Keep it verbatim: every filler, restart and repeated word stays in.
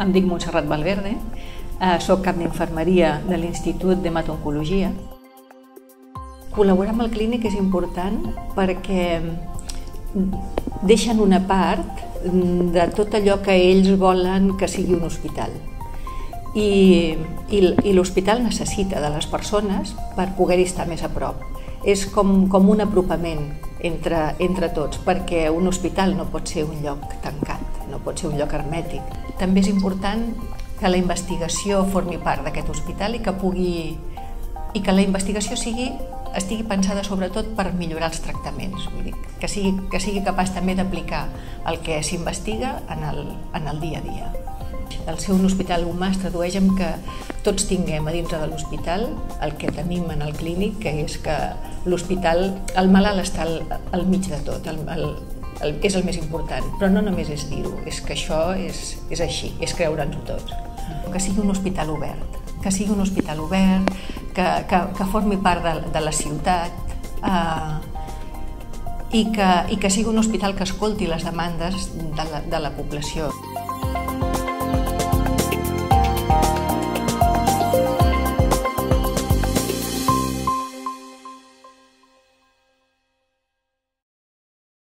Em dic Montserrat Valverde, soc cap d'infermeria de l'Institut d'Hematooncologia. Col·laborar amb el clínic és important perquè deixen una part de tot allò que ells volen que sigui un hospital. I, i, i l'hospital necessita de les persones per poder-hi estar més a prop. És com, com un apropament entre, entre tots, perquè un hospital no pot ser un lloc tancat, no pot ser un lloc hermètic. També és important que la investigació formi part d'aquest hospital i que pugui i que la investigació sigui, estigui pensada sobretot per millorar els tractaments, vull dir, que sigui, que sigui capaç també d'aplicar el que s'investiga en el, en el dia a dia. El ser un hospital humà es tradueix en que tots tinguem a dintre de l'hospital el que tenim en el clínic, que és que l'hospital, el malalt està al, al mig de tot, el, el, el, és el més important, però no només és dir-ho, és que això és, és així, és creure'ns-ho tots. Que sigui un hospital obert, que sigui un hospital obert, que, que, que formi part de, de la ciutat, eh, i, que, i que sigui un hospital que escolti les demandes de la, de la població.